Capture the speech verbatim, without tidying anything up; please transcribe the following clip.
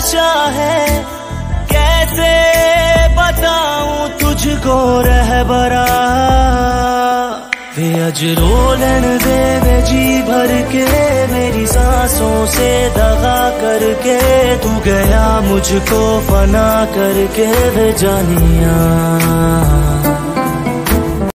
नशा है, कैसे बताऊं तुझको रहबरा। वे अज रोलन दे वे जी भर के, मेरी सांसों से दगा करके, तू गया मुझको फना करके वे जानिया।